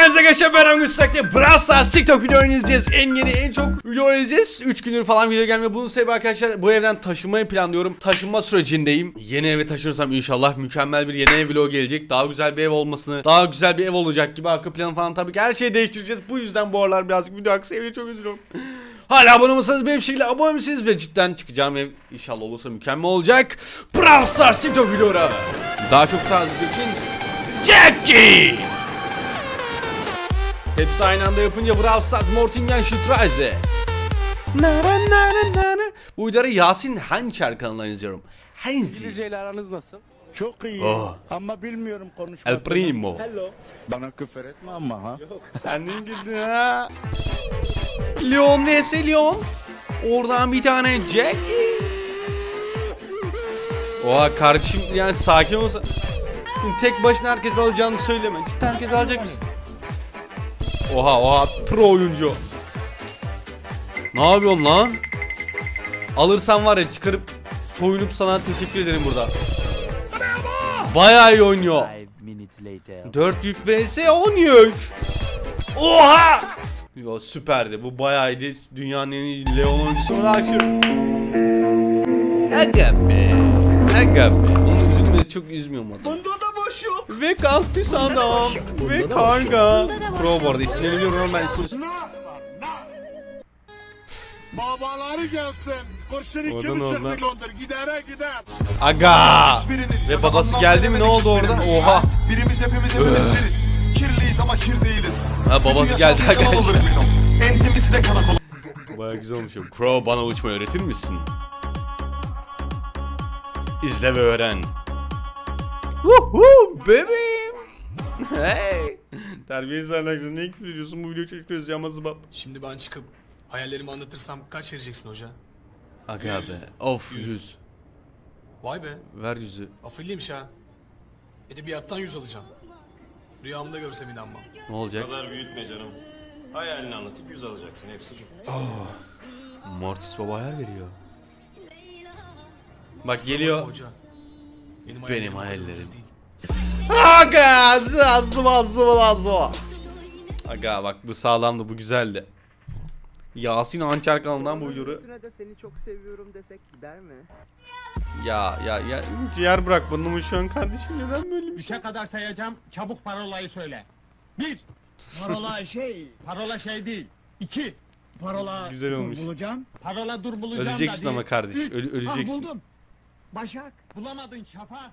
geldiniz arkadaşlar, ben Müstak'ta Brawl Stars TikTok video oynayacağız. En yeni en çok video oynayacağız. 3 gündür falan video gelmiyor. Bunun sebebi arkadaşlar, bu evden taşınmayı planlıyorum. Taşınma sürecindeyim. Yeni eve taşınırsam inşallah mükemmel bir yeni ev vlogu gelecek. Daha güzel bir ev olmasını, daha güzel bir ev olacak gibi arka planı falan, tabii ki her şeyi değiştireceğiz. Bu yüzden bu aralar birazcık video hakkı sevmeyi çok üzülüyorum. Hala abone olmasanız benim şekilde abone misiniz ve cidden çıkacağım ev inşallah olursa mükemmel olacak. Brawl Stars TikTok videoları. Daha çok tarzı için Jackie. Hepsi aynı anda yapınca Brawl Stars Mortingen Straße. Bu videoları Yasin Hançer kanalına izliyorum. İngilizce ile aranız nasıl? Çok iyi ama bilmiyorum konuşmak. El Primo. Hello. Bana küfür etme ama ha. Sen ne güldün ha? Leon neyse Leon. Oradan bir tane Jackie. Oha kardeşim, yani sakin olsa. Şimdi tek başına herkes alacağını söyleme. Cidden herkes alacak mısın? Oha pro oyuncu. Ne yapıyorsun lan? Alırsan var ya, çıkarıp soyunup sana teşekkür ederim burada. Bayağı iyi oynuyor. 4 yük vs 10 yük. Oha! Yo süperdi. Bu bayağı iyiydi. Dünyanın en iyi Leon oyuncusuna aşırı. Aga be. Onun üzülmesi çok üzmüyor mu adam? Bunda da boş yok. Ve kaktüs adam. Ve karga. Pro bu arada isimlerini biliyorum ama ben isim. Babaları gelsin. Kurşun 2,5 milyondur. Gidere gider. Aga. Ve babası geldi mi, ne oldu orada? Oha. Birimiz hepimiz biriz. Kirliyiz ama kir değiliz. Ha babası geldi arkadaşlar. En temizi de karakol. Bayağı güzel olmuş. Crow, bana uçmayı öğretir misin? İzle ve öğren. Woohoo bebeğim. Hey. Terbiyesiz ahlaksız, ne küfür ediyorsun, bu video çocuklar izleyemez bab. Şimdi ben çıkıp hayallerimi anlatırsam kaç vereceksin hoca? Aga be. Of 100. Vay be. Ver 100'ü. Afilliymiş ha. Edebiyattan 100 alacağım. Rüyamda görsem inanmam. Ne olacak? O kadar büyütme canım. Hayalini anlatıp 100 alacaksın, hepsi bu. Mortis baba hayal veriyor. Bak geliyor. Hoca. Benim hayallerim. ucuz değil. Aga zıva. Aga bak bu sağlamdı, bu güzeldi. Yasin Hançer kanalından bu videoyu. Üstüne de seni çok seviyorum desek gider mi? Ya ciğer bırak bunu şu an kardeşim, neden böyle bir şey? 3'e kadar sayacağım. Çabuk parolayı söyle. 1. Parola şey değil. 2. Parola Güzel olmuş. bulacağım. Parola dur bulacağım. Öleceksin da ama değil. kardeşim, 3. öleceksin. Buldum. Başak. Bulamadın Şafak.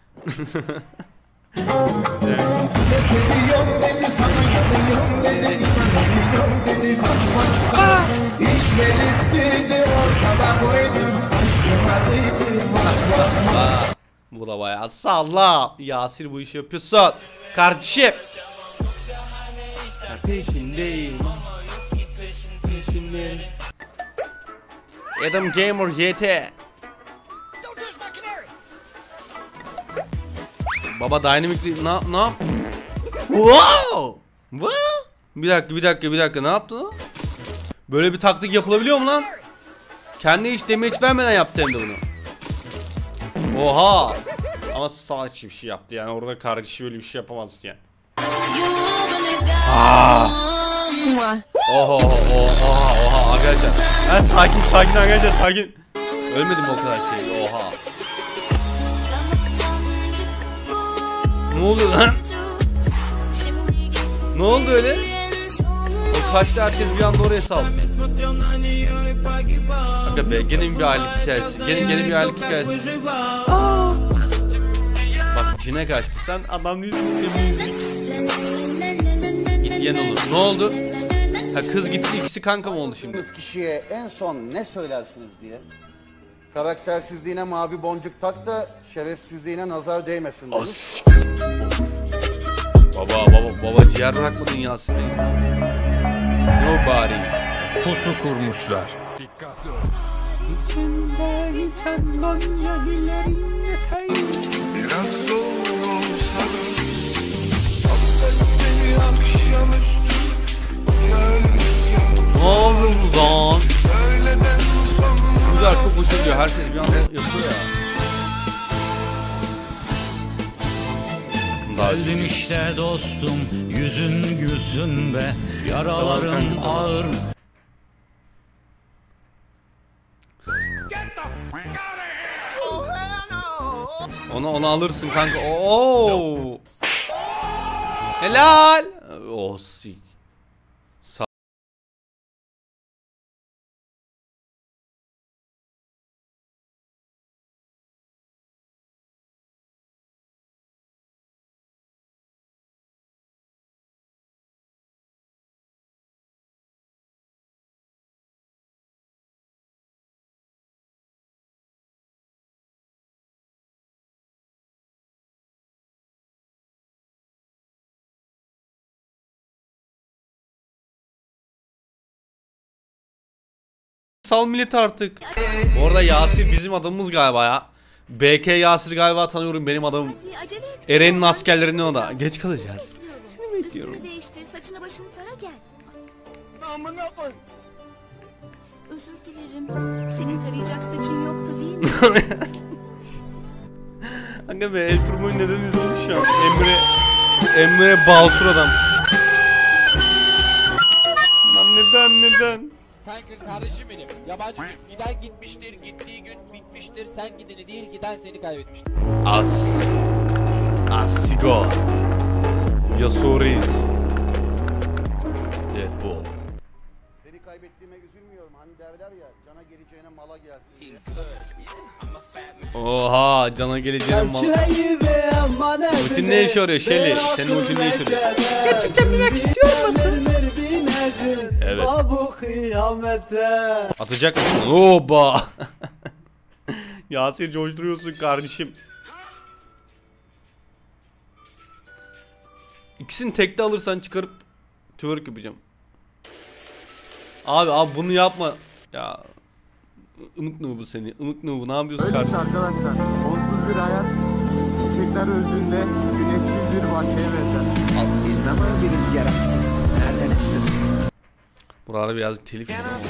Bu da bayağı salla. Yasir bu işi yapıyorsun kardeşim. Peşindeyim. Adam Gamer YT. Baba dynamic ne yap? Wow! Bir dakika ne yaptın o? Böyle bir taktik yapılabiliyor mu lan? Kendi hiç damage vermeden yaptı hem de bunu. Oha! Ama salak bir şey yaptı yani, orada kardeşi böyle bir şey yapamazsın yani. Oha arkadaşlar. Ben sakin arkadaşlar, sakin. Ölmedim o kadar şey. Oha. Ne oluyor lan? Ne oldu öyle? O kaçtı, herkes bir anda oraya saldı. Aga be, gene bir aylık hikayesi. Gene bir aylık hikayesi. Bak cine kaçtı, sen adam değilsin. Müzik. Git yen olur. Ne oldu? Ha kız gitti, ikisi kanka mı oldu şimdi? Kişiye en son ne söylersiniz diye. Karaktersizliğine mavi boncuk tak da şerefsizliğine nazar değmesin demiş. Baba ciğer bırakma dünyasındayız. Ne o bari? Pusu kurmuşlar. Dikkatli ol. Biraz zor olsa da beni akşamüstü gel. Ne oldu lan? Öğleden sonra Güzel, çok hoş oluyor. Herkes bir anda yapıyor ya. Daha Geldim işte dostum, yüzün gülsün be, yaralarım ağır. Onu alırsın kanka. Oo. Helal. Oh sik. Sal millet artık. Bu arada Yasir bizim adamımız galiba ya. BK Yasir galiba tanıyorum, benim adamım. Eren'in askerlerini o da. Geç kalacağız. Seni bekliyorum. Değiştir, saçını başını tara gel. Amına koy. Özür dilerim. Senin tarayacak saçın yoktu değil mi? Kanka be, El Primo'yu neden üzülmüş şu an? Emre Baltur adam. Lan neden? Kanka kardeşim benim. Yabancı giden gitmiştir, gittiği gün bitmiştir. Sen gideni değil, giden seni kaybetmiştir. Asigo. Yasuo Reis. Deadpool. Seni kaybettiğime üzülmüyorum. Hani derler ya, cana geleceğine mala gelsin diye. Oha, cana geleceğine mala. Ultin ne işe yarıyor Shelly? Senin ultin ne işe yarıyor? Gerçekten bilmek istiyor musun? Evet. Atacak mısın? Oba. Yasir coşturuyorsun kardeşim. İkisini tekte alırsan çıkarıp twerk yapacağım. Abi bunu yapma. Ya ımık nubu seni. Imık nubu ne yapıyorsun kardeşim? Arkadaşlar, onsuz bir hayat çiçekler öldüğünde güneşsiz bir bahçeye benzer. İzleme bir rüzgar atsın. Nereden istedim? Burada birazcık telif.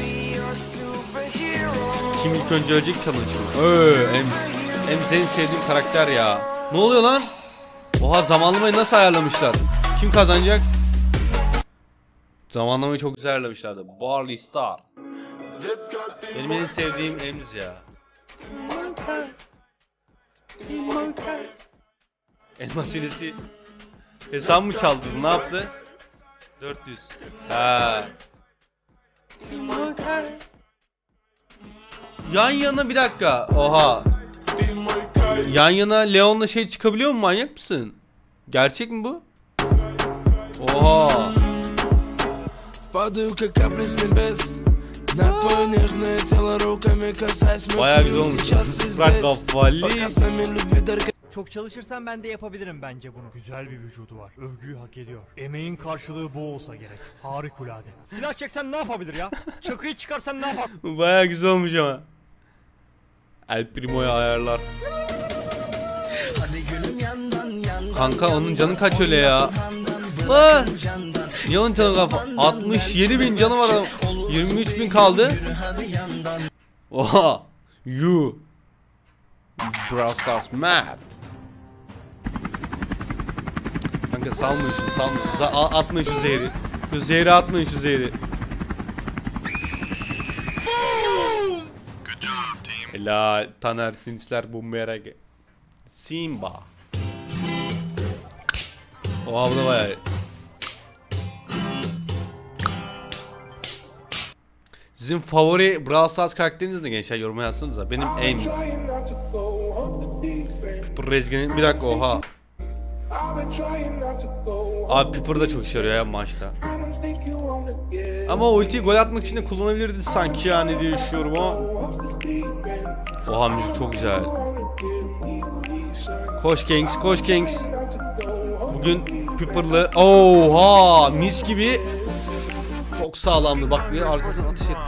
Kim ilk önce ölecek challenge mı? Ems en sevdiğim karakter ya. Ne oluyor lan? Oha, zamanlamayı nasıl ayarlamışlar? Kim kazanacak? Zamanlamayı çok güzel ayarlamışlardı. Barley Star. Benim en sevdiğim Ems ya. Elmas hilesi. Hesap mı çaldı? Ne yaptı? 400. Ha. Yan yana bir dakika. Oha. Yan yana Leon'la şey çıkabiliyor mu, manyak mısın? Gerçek mi bu? Oha. Bayağı güzel olmuş. Bırak kafalı. Çok çalışırsan ben de yapabilirim bence bunu. Güzel bir vücudu var. Övgüyü hak ediyor. Emeğin karşılığı bu olsa gerek. Harikulade. Silah çeksen ne yapabilir ya? Çakıyı çıkarsan ne yapar? Bayağı güzel olmuş ama. El Primo'ya ayarlar. Kanka onun canı kaç öyle ya? Niye onun canı kafa? 67.000 canı var adam. 23.000 kaldı. Oha. You. Brawl Stars mad. Kanka salmayın şunu, salmayın. Atmayın şu zehri. Şu zehri atmayın, şu zehri. Helal. Taner Sinçler Bumberag. Simba. Oha, bu da bayağı. Sizin favori Brawl Stars karakteriniz ne gençler? Yoruma yazsanıza. Benim Ames. Piper Rezgin'in... Bir dakika, oha. Abi Piper da çok işe yarıyor ya maçta. Ama ultiyi gol atmak için de kullanabilirdi sanki yani diye düşünüyorum ama. Oha, müzik çok güzel. Koş Kings, koş Kings. Bugün Piper'lı. Oha, mis gibi. Çok sağlamdı. Bak bir arkasından ateş et.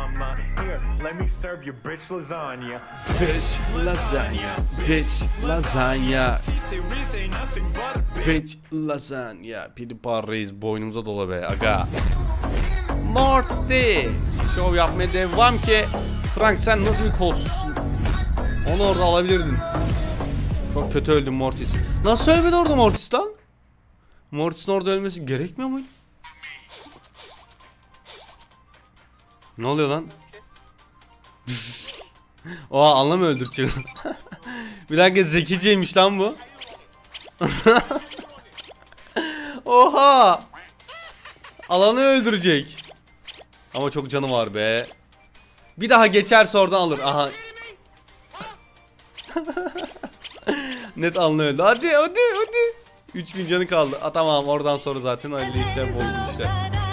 Bitch lasagna. Bitch lasagna. Bitch lasagna. PewDiePie Reis boynumuza dola be aga. Morty. Şov yapmaya devam ki. Frank, sen nasıl bir kolsuzsun? Onu orada alabilirdin. Çok kötü öldün Mortis. Nasıl ölmedi orada Mortis lan? Mortis'in orada ölmesi gerekmiyor muydu? Ne oluyor lan? Oha, anlam öldürecek. Bir dakika, zekiceymiş lan bu. Oha! Alanı öldürecek. Ama çok canı var be. Bir daha geçerse oradan alır. Aha. Net Alanı öldü. Hadi. 3000 canı kaldı. Tamam, oradan sonra zaten öyle işler bozdu işte.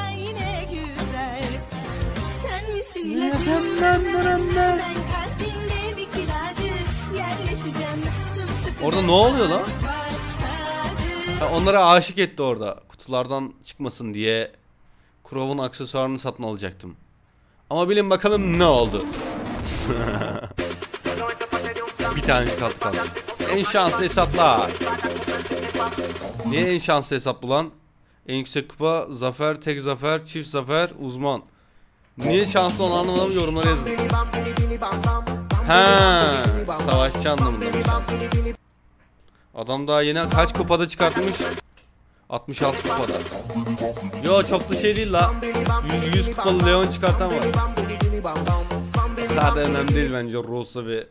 Orada ne oluyor lan? Onlara aşık etti orada. Kutulardan çıkmasın diye Crow'un aksesuarını satın alacaktım. Ama bilin bakalım ne oldu. Bir tane kaldı. En şanslı hesaplar. Niye en şanslı hesap bu lan? En yüksek kupa, zafer, tek zafer, çift zafer, uzman. Niye şanslı olan anlamadım, yorumlara yazın. Ha, savaşçı anlamında. Adam daha yeni kaç kupada çıkartmış? 66 kupada. Yo, çok da şey değil la. 100 kupalı Leon çıkartan var. Daha da önemli değil bence Rosa ve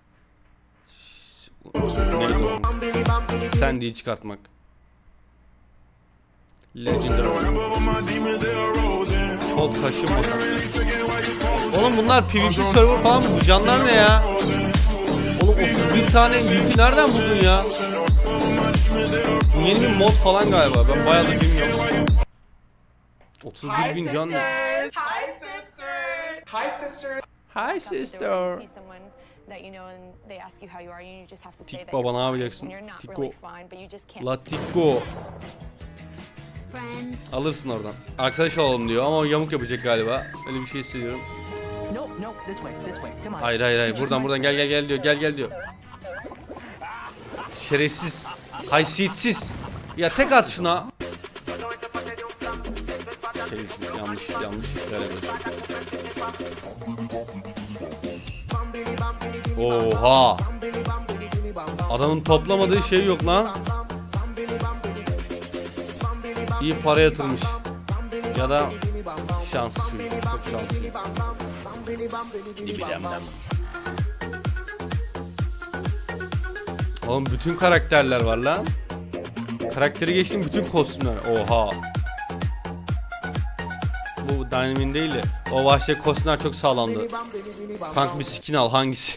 Sandy'yi çıkartmak. Legendary. Çok taşıma. Oğlum bunlar PvP server falan mı? Bu canlar ne ya? Oğlum 31 tane yükü nereden buldun ya? Bu yeni bir mod falan galiba. Ben bayağı da bilmiyorum. 31.000 can. Hi sister. Tik baba, ne yapacaksın? Tiko. La Tiko. Alırsın oradan. Arkadaş olalım diyor ama yamuk yapacak galiba. Öyle bir şey hissediyorum. Hayır. Buradan gel diyor. Gel diyor. Şerefsiz. Haysiyetsiz. Ya tek at şuna. Yanlış işler yapıyor. Oha. Adamın toplamadığı şey yok lan. İyi para yatırmış. Ya da şanssız çocuk. Çok şanssız. Oğlum bütün karakterler var lan. Karakteri geçtim, bütün kostümler. Oha. Bu Dynamine değil de o vahşi kostümler çok sağlamdı. Kanka bir skin al, hangisi?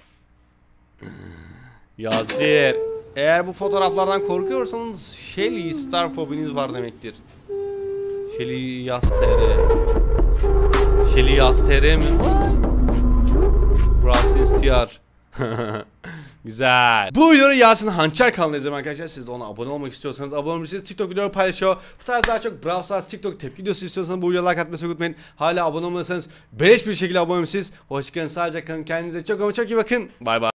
Yazir. Eğer bu fotoğraflardan korkuyorsanız Shelly Star fobiniz var demektir. Shelly Yaz TR. Shelly Yaz TR mi? Browsins TR. Güzel. Bu videoyu Yasin Hançer kanalına izleyin arkadaşlar. Siz de ona abone olmak istiyorsanız abone olabilirsiniz. TikTok videoları paylaşıyor. Bu tarz daha çok Brawl Stars TikTok tepki videosu istiyorsanız bu videoya like atmayı unutmayın. Hala abone olmadıysanız beleş bir şekilde abone olabilirsiniz. Hoşçakalın, sağlıcakla kalın, kendinize çok ama çok iyi bakın. Bay bay.